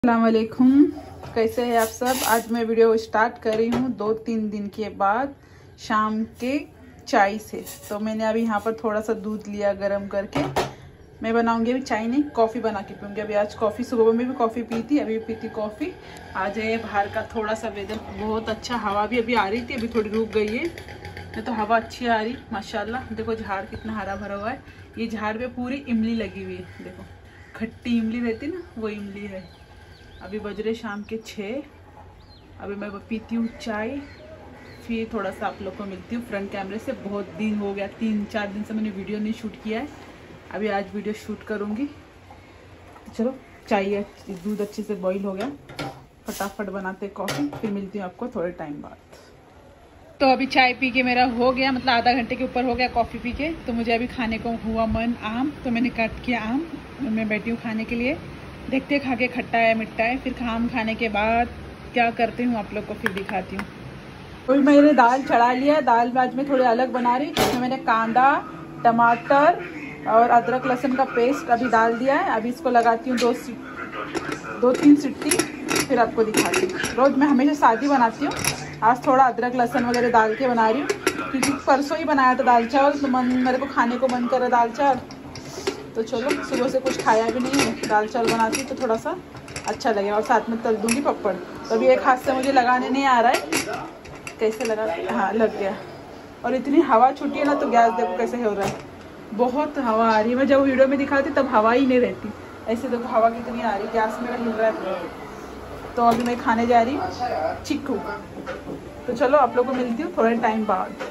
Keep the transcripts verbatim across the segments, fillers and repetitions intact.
अस्सलाम वालेकुम, कैसे हैं आप सब। आज मैं वीडियो स्टार्ट कर रही हूँ दो तीन दिन के बाद शाम के चाय से। तो मैंने अभी यहाँ पर थोड़ा सा दूध लिया गरम करके। मैं बनाऊंगी अभी चाय नहीं, कॉफ़ी बना के पीऊँगी। अभी आज कॉफ़ी, सुबह में भी कॉफ़ी पी थी, अभी भी पी थी कॉफ़ी। आज है बाहर का थोड़ा सा वेदर बहुत अच्छा, हवा भी अभी आ रही थी, अभी थोड़ी रुक गई है। नहीं तो हवा अच्छी आ रही माशाल्लाह। देखो झाड़ कितना हरा भरा हुआ है। ये झाड़ पे पूरी इमली लगी हुई है, देखो खट्टी इमली रहती ना, वो इमली है। अभी बज रहे शाम के छः। अभी मैं पीती हूँ चाय, फिर थोड़ा सा आप लोग को मिलती हूँ फ्रंट कैमरे से। बहुत दिन हो गया, तीन चार दिन से मैंने वीडियो नहीं शूट किया है। अभी आज वीडियो शूट करूँगी। तो चलो चाय, दूध अच्छे से बॉईल हो गया, फटाफट बनाते कॉफ़ी, फिर मिलती हूँ आपको थोड़े टाइम बाद। तो अभी चाय पी के मेरा हो गया, मतलब आधा घंटे के ऊपर हो गया कॉफ़ी पी के। तो मुझे अभी खाने को हुआ मन आम, तो मैंने काट किया आम। मैं बैठी हूँ खाने के लिए, देखते खा के खट्टा है मिट्टा है। फिर आम खाने के बाद क्या करती हूँ आप लोग को फिर दिखाती हूँ। तो मैंने दाल चढ़ा लिया। दाल में आज मैं थोड़ी अलग बना रही, जिसमें मैंने कांदा, टमाटर और अदरक लहसुन का पेस्ट अभी डाल दिया है। अभी इसको लगाती हूँ दो दो तीन सिट्टी, फिर आपको दिखाती हूँ। रोज़ मैं हमेशा सादी बनाती हूँ, आज थोड़ा अदरक लहसुन वगैरह डाल के बना रही हूँ, क्योंकि परसों ही बनाया था दाल चावल, तो मन मेरे को खाने को मन कर रहा दाल चावल। तो चलो, सुबह से कुछ खाया भी नहीं है, दाल चावल बनाती तो थोड़ा सा अच्छा लगेगा। और साथ में तल दूंगी पपड़। तो अभी एक हाथ से मुझे लगाने नहीं आ रहा है, कैसे लगा, हाँ लग गया। और इतनी हवा छूटी है ना, तो गैस देखो कैसे हो रहा है, बहुत हवा आ रही है। मैं जब वीडियो में दिखाती तब हवा ही नहीं रहती, ऐसे देखो हवा कितनी आ रही है, गैस मेरा हिल रहा है। तो अभी मैं खाने जा रही हूँ चिक्कू। तो चलो आप लोग को मिलती हूँ थोड़े टाइम बाद।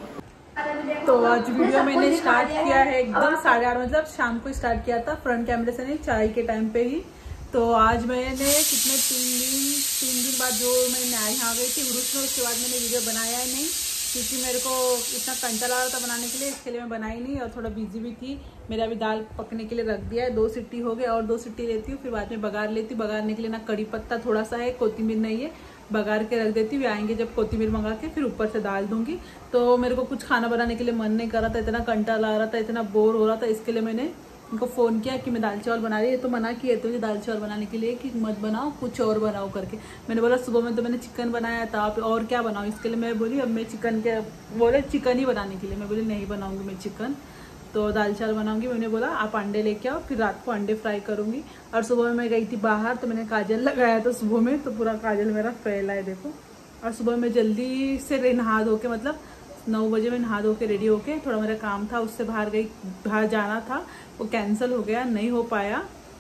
तो आज वीडियो मैंने स्टार्ट किया है एकदम साढ़े आठ, मतलब शाम को स्टार्ट किया था फ्रंट कैमरे से नहीं, चाय के टाइम पे ही। तो आज मैंने कितने तीन दिन तीन दिन बाद जो मैं यहाँ गई थी उर्स में, उसके बाद मैंने वीडियो बनाया ही नहीं, क्योंकि मेरे को इतना कंटाल आ रहा था बनाने के लिए, इसके लिए मैं बनाई नहीं। और थोड़ा बिजी भी थी। मेरा अभी दाल पकने के लिए रख दिया है, दो सिट्टी हो गए, और दो सिट्टी लेती हूँ, फिर बाद में बघार लेती हूँ। बघारने के लिए ना कड़ी पत्ता थोड़ा सा है, कोथिमीर नहीं है, बघार के रख देती हूँ। आएंगे जब कोथिमीर मंगा के फिर ऊपर से डाल दूंगी। तो मेरे को कुछ खाना बनाने के लिए मन नहीं कर रहा था, इतना कंटाल आ रहा था, इतना बोर हो रहा था, इसके लिए मैंने उनको फ़ोन किया कि मैं दाल चावल बना रही है। तो मना किए थे मुझे दाल चावल बनाने के लिए कि मत बनाओ, कुछ और बनाओ करके। मैंने बोला सुबह में तो मैंने चिकन बनाया था, आप और क्या बनाओ। इसके लिए मैं बोली अब मैं चिकन के बोले चिकन ही बनाने के लिए, मैं बोली नहीं बनाऊंगी मैं चिकन, तो दाल चावल बनाऊंगी। मैंने बोला आप अंडे लेके आओ, फिर रात को अंडे फ्राई करूंगी। और सुबह में मैं गई थी बाहर, तो मैंने काजल लगाया था सुबह में, तो पूरा काजल मेरा फैला है देखो। और सुबह में जल्दी से नहा धो के, मतलब नौ बजे में नहा धो के रेडी होके, थोड़ा मेरा काम था उससे बाहर गई, बाहर जाना था, वो कैंसिल हो गया, नहीं हो पाया।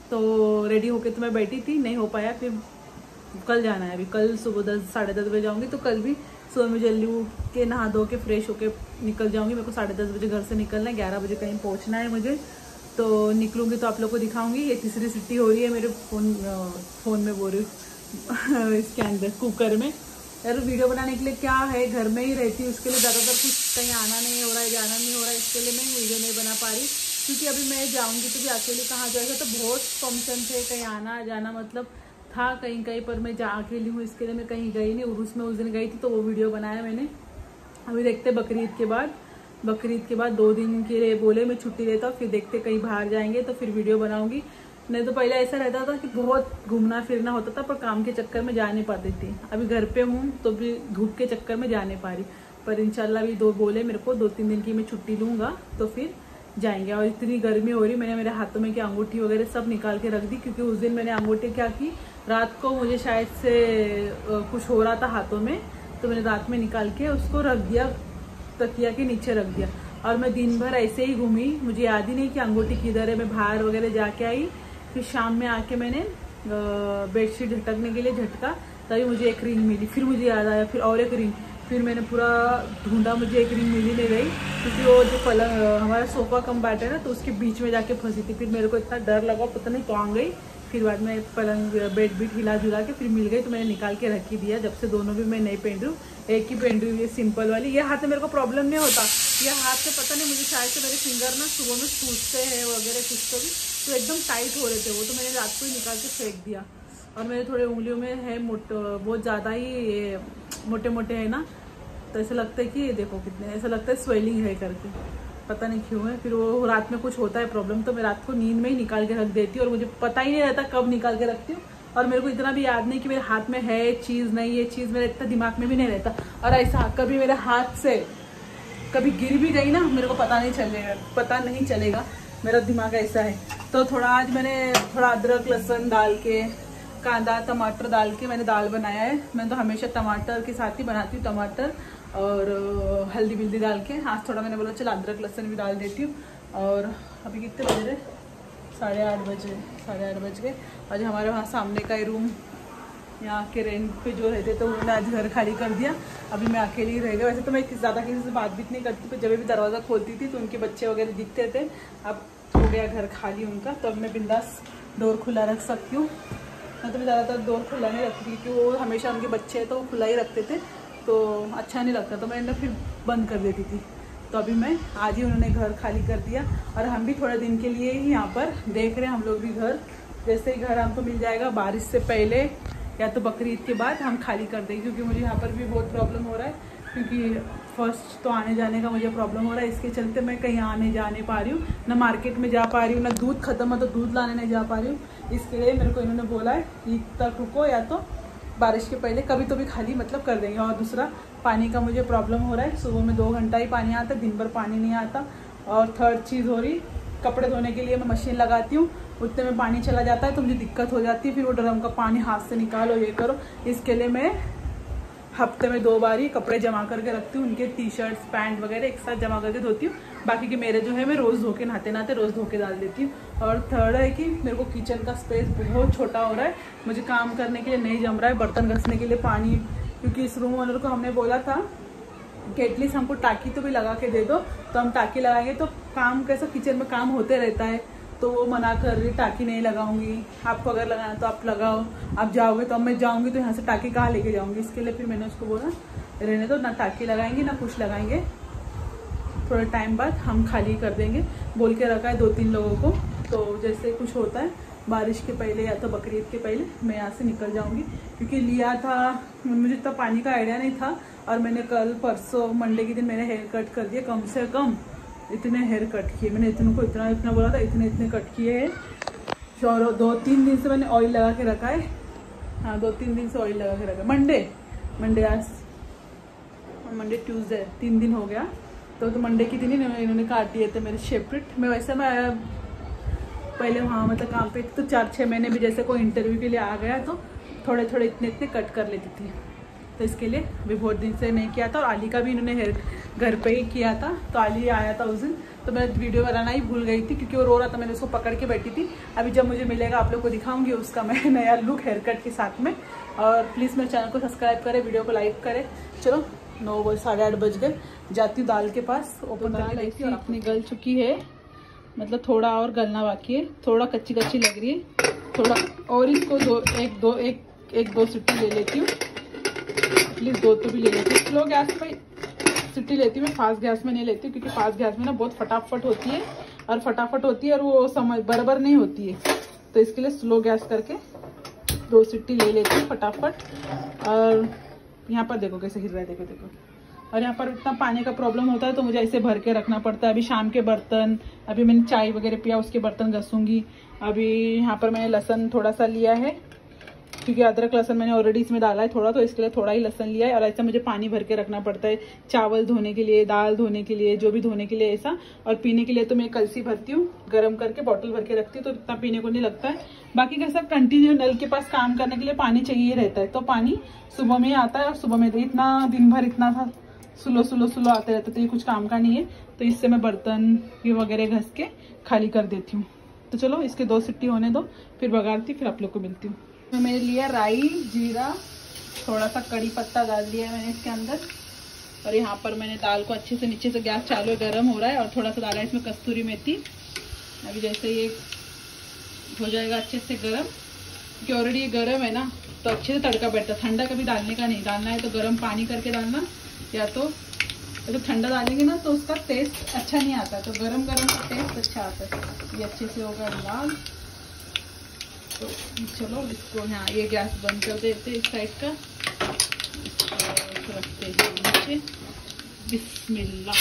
तो रेडी होके तो मैं बैठी थी, नहीं हो पाया। फिर कल जाना है, अभी कल सुबह दस साढ़े दस बजे जाऊँगी। तो कल भी सुबह में जल्दी उठ के नहा धो के फ्रेश होके निकल जाऊँगी। मेरे को साढ़े दस बजे घर से निकलना है, ग्यारह बजे कहीं पहुँचना है मुझे। तो निकलूँगी तो आप लोग को दिखाऊँगी। ये तीसरी सीटी हो रही है मेरे फ़ोन फ़ोन में, बोल रही हूँ इसके अंदर कुकर में। यार वीडियो बनाने के लिए क्या है, घर में ही रहती हूँ, उसके लिए ज़्यादातर कुछ कहीं आना नहीं हो रहा है, जाना नहीं हो रहा है, इसके लिए मैं वीडियो नहीं बना पा रही। क्योंकि अभी मैं जाऊँगी तो भी अकेले कहाँ जाएगा, तो बहुत फंक्शन थे, कहीं आना जाना मतलब था कहीं कहीं, पर मैं जा अकेली हूँ, इसके लिए मैं कहीं गई नहीं। उर्स में उस दिन गई थी तो वो वीडियो बनाया मैंने। अभी देखते बकरीद के बाद, बकरीद के बाद दो दिन के लिए बोले मैं छुट्टी लेता हूँ, फिर देखते कहीं बाहर जाएंगे तो फिर वीडियो बनाऊँगी। नहीं तो पहले ऐसा रहता था कि बहुत घूमना फिरना होता था, पर काम के चक्कर में जा नहीं पाती थी। अभी घर पे हूँ तो भी धूप के चक्कर में जा नहीं पा रही, पर इंशाल्लाह अभी दो बोले मेरे को दो तीन दिन की मैं छुट्टी लूँगा तो फिर जाएंगे। और इतनी गर्मी हो रही, मैंने मेरे हाथों में की अंगूठी वगैरह सब निकाल के रख दी, क्योंकि उस दिन मैंने अंगूठी क्या की, रात को मुझे शायद से कुछ हो रहा था हाथों में, तो मैंने रात में निकाल के उसको रख दिया, तकिया के नीचे रख दिया। और मैं दिन भर ऐसे ही घूमी, मुझे याद ही नहीं कि अंगूठी किधर है। मैं बाहर वगैरह जाके आई, फिर शाम में आके मैंने बेडशीट झटकने के लिए झटका, तभी मुझे एक रिंग मिली। फिर मुझे याद आया, फिर और एक रिंग, फिर मैंने पूरा ढूंढा, मुझे एक रिंग मिली नहीं रही, क्योंकि वो जो पलंग हमारा सोफा कम बैठ है ना, तो उसके बीच में जाके फंसी थी। फिर मेरे को इतना डर लगा, पता नहीं कहाँ गई। फिर बाद में पलंग बेड भी हिला जुला के फिर मिल गई, तो मैंने निकाल के रख ही दिया। जब से दोनों भी मैं नहीं पहन रही हूँ, एक ही पहन रही हूँ, ये सिंपल वाली। ये हाथ में मेरे को प्रॉब्लम नहीं होता, ये हाथ से पता नहीं मुझे शायद से मेरे फिंगर ना सुबह में सूजते हैं वगैरह कुछ, तो भी तो एकदम टाइट हो रहे थे वो, तो मैंने रात को ही निकाल के फेंक दिया। और मेरे थोड़े उंगलियों में है मोट बहुत ज़्यादा ही मोटे मोटे है ना, तो ऐसा लगता है कि देखो कितने, ऐसा लगता है स्वेलिंग है करके, पता नहीं क्यों है। फिर वो रात में कुछ होता है प्रॉब्लम, तो मैं रात को नींद में ही निकाल के रख देती हूँ, और मुझे पता ही नहीं रहता कब निकाल के रखती हूँ। और मेरे को इतना भी याद नहीं कि मेरे हाथ में है चीज़ नहीं, ये चीज़ मेरे इतना दिमाग में भी नहीं रहता। और ऐसा कभी मेरे हाथ से कभी गिर भी गई ना, मेरे को पता नहीं चलेगा पता नहीं चलेगा मेरा दिमाग ऐसा है। तो थोड़ा आज मैंने थोड़ा अदरक लहसुन डाल के, कांदा टमाटर डाल के मैंने दाल बनाया है। मैं तो हमेशा टमाटर के साथ ही बनाती हूँ, टमाटर और हल्दी बिल्दी डाल के। आज थोड़ा मैंने बोला चल अदरक लहसुन भी डाल देती हूँ। और अभी कितने बज रहे, साढ़े आठ बजे साढ़े आठ बज गए। आज हमारे वहाँ सामने का ही रूम, यहाँ के रेंट पे जो रहते तो उन्होंने आज घर खाली कर दिया। अभी मैं अकेली ही रह गई। वैसे तो मैं ज़्यादा किसी से बात भी नहीं करती, पर जब भी दरवाज़ा खोलती थी तो उनके बच्चे वगैरह दिखते थे। अब हो गया घर खाली उनका, तो अब मैं बिंदास डोर खुला रख सकती हूँ। मैं तो मैं ज़्यादातर डोर खुला नहीं रखती थी क्योंकि वो हमेशा उनके बच्चे हैं तो वो खुला ही रखते थे, तो अच्छा नहीं लगता, तो मैंने फिर बंद कर देती थी। तो अभी मैं आज ही उन्होंने घर खाली कर दिया और हम भी थोड़े दिन के लिए ही यहाँ पर देख रहे हैं हम लोग भी घर। जैसे ही घर हमको मिल जाएगा बारिश से पहले या तो बकरीद के बाद हम खाली कर देंगे, क्योंकि मुझे यहाँ पर भी बहुत प्रॉब्लम हो रहा है। क्योंकि फर्स्ट तो आने जाने का मुझे प्रॉब्लम हो रहा है, इसके चलते मैं कहीं आने जा नहीं पा रही हूँ, ना मार्केट में जा पा रही हूँ, ना दूध खत्म है तो दूध लाने नहीं जा पा रही हूँ। इसके लिए मेरे को इन्होंने बोला है ईद तक रुको या तो बारिश के पहले कभी तो भी खाली मतलब कर देंगे। और दूसरा पानी का मुझे प्रॉब्लम हो रहा है, सुबह में दो घंटा ही पानी आता है, दिन भर पानी नहीं आता। और थर्ड चीज़ हो रही, कपड़े धोने के लिए मैं मशीन लगाती हूँ, उतने में पानी चला जाता है तो मुझे दिक्कत हो जाती है। फिर वो ड्रम का पानी हाथ से निकालो, ये करो। इसके लिए मैं हफ्ते में दो बार ही कपड़े जमा करके रखती हूँ, उनके टी शर्ट्स पैंट वगैरह एक साथ जमा करके धोती हूँ। बाकी के मेरे जो है मैं रोज़ धो के नहाते नहाते रोज़ धो के डाल देती हूँ। और थर्ड है कि मेरे को किचन का स्पेस बहुत छोटा हो रहा है, मुझे काम करने के लिए नहीं जम रहा है। बर्तन घसने के लिए पानी, क्योंकि इस रूम ओनर को हमने बोला था कि एटलीस्ट हमको टाँकी तो भी लगा के दे दो, तो हम टाँकी लगाएंगे तो काम कैसा किचन में काम होते रहता है। तो वो मना कर रही, टाँकी नहीं लगाऊंगी, आपको अगर लगाना तो आप लगाओ, आप जाओगे तो अब मैं जाऊंगी तो यहाँ से टाँकी कहाँ लेके जाऊंगी। इसके लिए फिर मैंने उसको बोला रहने दो, ना टाँकी लगाएंगे ना कुछ लगाएंगे, थोड़े टाइम बाद हम खाली कर देंगे। बोल के रखा है दो तीन लोगों को, तो जैसे कुछ होता है बारिश के पहले या तो बकरीद के पहले मैं यहाँ से निकल जाऊँगी। क्योंकि लिया था, मुझे इतना पानी का आइडिया नहीं था, और मैंने कल परसों मंडे के दिन मैंने हेयर कट कर दिया, कम से कम इतने हेयर कट किए मैंने, इतने को इतना इतना बोला था, इतने इतने कट किए हैं। और दो तीन दिन से मैंने ऑयल लगा के रखा है। हाँ, दो तीन दिन से ऑयल लगा के रखा है। मंडे मंडे आज मंडे ट्यूसडे तीन दिन हो गया। तो तो मंडे के दिन ही इन्होंने काट दिए थे मेरे शेपरेट। मैं वैसे मैं पहले वहाँ मतलब काम पे तो चार छः महीने भी जैसे कोई इंटरव्यू के लिए आ गया तो थोड़े थोड़े इतने इतने कट कर लेती थी। तो इसके लिए अभी बहुत दिन से नहीं किया था। और आली का भी इन्होंने हेयर घर पे ही किया था, तो आली आया था उस दिन, तो मैं वीडियो बनाना ही भूल गई थी क्योंकि वो रो रहा था, मैंने उसको पकड़ के बैठी थी। अभी जब मुझे मिलेगा आप लोग को दिखाऊंगी उसका मैं नया लुक हेयर कट के साथ में। और प्लीज़ मेरे चैनल को सब्सक्राइब करें, वीडियो को लाइक करें। चलो नौ बज साढ़े आठ बज गए, जाती हूँ दाल के पास, ओपन करके देखती हूँ। अपनी गल चुकी है, मतलब थोड़ा और गलना बाकी है, थोड़ा कच्ची कच्ची लग रही है, थोड़ा और इसको दो एक दो एक एक दो सीटी ले लेती हूँ, प्लीज़ दो तो भी ले लेती हूँ। स्लो गैस पे सीटी लेती हूँ मैं, फास्ट गैस में नहीं लेती हूँ, क्योंकि फास्ट गैस में ना बहुत फटाफट होती है और फटाफट होती है और वो समझ बराबर नहीं होती है। तो इसके लिए स्लो गैस करके दो सीटी ले लेती हूँ फटाफट। और यहाँ पर देखो कैसे हिल रहा है, देखो देखो। और यहाँ पर इतना पानी का प्रॉब्लम होता है तो मुझे ऐसे भर के रखना पड़ता है। अभी शाम के बर्तन, अभी मैंने चाय वगैरह पिया उसके बर्तन घसूंगी। अभी यहाँ पर मैंने लहसुन थोड़ा सा लिया है, क्योंकि अदरक लहसुन मैंने ऑलरेडी इसमें डाला है थोड़ा, तो इसके लिए थोड़ा ही लहसुन लिया है। और ऐसा मुझे पानी भर के रखना पड़ता है, चावल धोने के लिए, दाल धोने के लिए, जो भी धोने के लिए ऐसा। और पीने के लिए तो मैं कलसी भरती हूँ, गर्म करके बॉटल भर के रखती हूँ, तो इतना पीने को नहीं लगता है। बाकी कैसा कंटिन्यू नल के पास काम करने के लिए पानी चाहिए रहता है, तो पानी सुबह में ही आता है और सुबह में इतना दिन भर इतना था स्लो स्लो स्लो आते रहते, तो ये कुछ काम का नहीं है। तो इससे मैं बर्तन ये वगैरह घस के खाली कर देती हूँ। तो चलो इसके दो सिट्टी होने दो, फिर बघारती, फिर आप लोग को मिलती हूँ। तो मैंने लिया राई, जीरा, थोड़ा सा कड़ी पत्ता डाल दिया मैंने इसके अंदर। और यहाँ पर मैंने दाल को अच्छे से, नीचे से गैस चालू है, गर्म हो रहा है, और थोड़ा सा डाला है इसमें कस्तूरी मेथी। अभी जैसे ये हो जाएगा अच्छे से गर्म, क्योंकि ऑलरेडी ये गर्म है ना, तो अच्छे से तड़का बैठता है। ठंडा कभी डालने का नहीं, डालना है तो गर्म पानी करके डालना, या तो जब ठंडा डालेंगे ना तो उसका टेस्ट अच्छा नहीं आता, तो गरम गरम का टेस्ट अच्छा आता है। ये अच्छे से होगा लाल। तो चलो इसको यहाँ ये गैस बंद कर देते इस साइड का, इसको रखते हैं नीचे। बिस्मिल्लाह।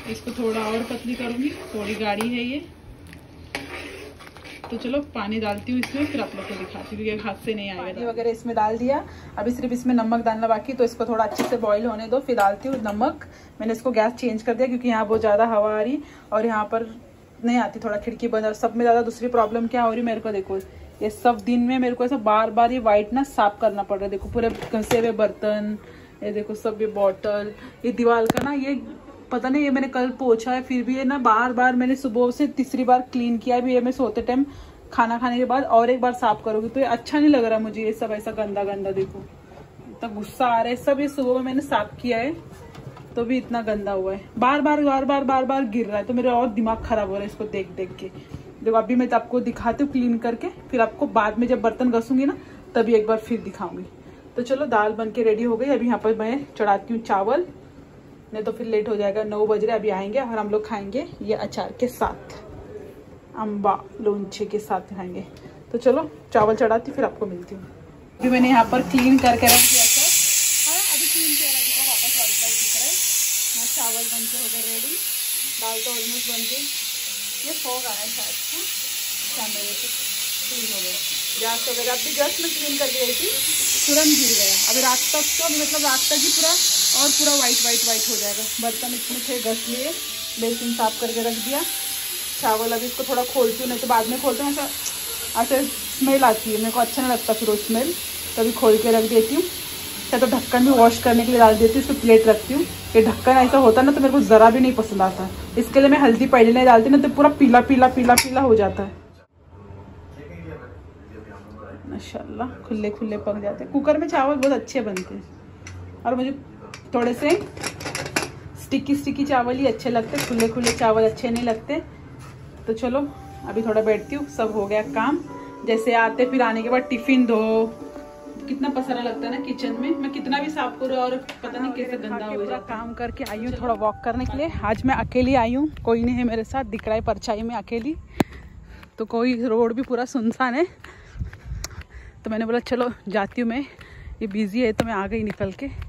इसको थोड़ा और पतली करूँगी, थोड़ी गाढ़ी है ये। तो चलो पानी डालती हूँ इसमें, फिर आप लोग को दिखाती हूँ क्योंकि हाथ से नहीं आएगा। पानी वगैरह इसमें डाल दिया, अभी सिर्फ इसमें नमक डालना बाकी, तो इसको थोड़ा अच्छे से बॉईल होने दो, फिर डालती हूँ नमक। मैंने इसको गैस चेंज कर दिया क्योंकि यहाँ बहुत ज़्यादा हवा आ रही और यहाँ पर नहीं आती, थोड़ा खिड़की बंद। और सब में ज़्यादा दूसरी प्रॉब्लम क्या हो रही मेरे को, देखो ये सब दिन में मेरे को ऐसा बार बार ये वाइट ना साफ करना पड़ रहा है। देखो पूरे घसे हुए बर्तन, ये देखो सब ये बॉटल, ये दीवार का ना ये पता नहीं, ये मैंने कल पोछा है फिर भी ये ना बार बार मैंने सुबह से तीसरी बार क्लीन किया है। ये मैं सोते टाइम खाना खाने के बाद और एक बार साफ करोगी तो ये अच्छा नहीं लग रहा मुझे, ये सब ऐसा गंदा गंदा। देखो इतना गुस्सा आ रहा है, सब ये सुबह में मैंने साफ किया है तो भी इतना गंदा हुआ है, बार बार बार बार बार बार गिर रहा है। तो मेरा और दिमाग खराब हो रहा है इसको देख देख के। देखो अभी मैं तो आपको दिखाती हूँ क्लीन करके, फिर आपको बाद में जब बर्तन घसूंगी ना तभी एक बार फिर दिखाऊंगी। तो चलो दाल बन के रेडी हो गई, अभी यहाँ पर मैं चढ़ाती हूँ चावल, नहीं तो फिर लेट हो जाएगा। नौ बज रहे अभी आएंगे और हम लोग खाएंगे ये अचार के साथ, अम्बा लोंचे के साथ खाएंगे। तो चलो चावल चढ़ाती फिर आपको मिलती हूँ। अभी मैंने यहाँ पर क्लीन करके रख दिया सर, हाँ अभी क्लीन किया रख दिया, वापस वाइट वाइट दिख रहा है। यहाँ चावल बन के हो गए रेडी, दाल तो ऑलमोस्ट बन के, ये फोग आ रहा है शायद कैमरे पे, क्लीन हो गया। गैस वगैरह अभी जस्ट में क्लीन करके गई थी, तुरंत गिर गया। अभी रात तक तो मतलब रात तक ही पूरा और पूरा वाइट वाइट वाइट हो जाएगा। बर्तन इसमें थे घस लिए, बेसिन साफ करके रख दिया। चावल अभी इसको थोड़ा खोलती हूँ, नहीं तो बाद में खोलते हैं ऐसा ऐसे स्मेल आती है, मेरे को अच्छा नहीं लगता फिर वो स्मेल, तो अभी खोल के रख देती हूँ। या तो ढक्कन भी वॉश करने के लिए डाल देती हूँ, इसको प्लेट रखती हूँ। ये ढक्कन ऐसा होता ना तो मेरे को ज़रा भी नहीं पसंद आता, इसके लिए मैं हल्दी पहले नहीं डालती ना तो पूरा पीला पीला पीला पीला हो जाता है। माशाल्लाह खुले खुले पक जाते हैं, कुकर में चावल बहुत अच्छे बनते हैं। और मुझे थोड़े से स्टिकी स्टिकी चावल ही अच्छे लगते, खुले खुले चावल अच्छे नहीं लगते। तो चलो अभी थोड़ा बैठती हूँ, सब हो गया काम। जैसे आते फिर आने के बाद टिफिन दो, कितना पसरा लगता है ना किचन में, मैं कितना भी साफ करूँ और पता नहीं कैसे गंदा हो जाता। काम करके आई हूँ थोड़ा वॉक करने के लिए, आज मैं अकेली आई हूँ, कोई नहीं है मेरे साथ, दिख रहा है परछाई में अकेली, तो कोई रोड भी पूरा सुनसान है। तो मैंने बोला चलो जाती हूँ मैं, ये बिजी है तो मैं आ गई निकल के।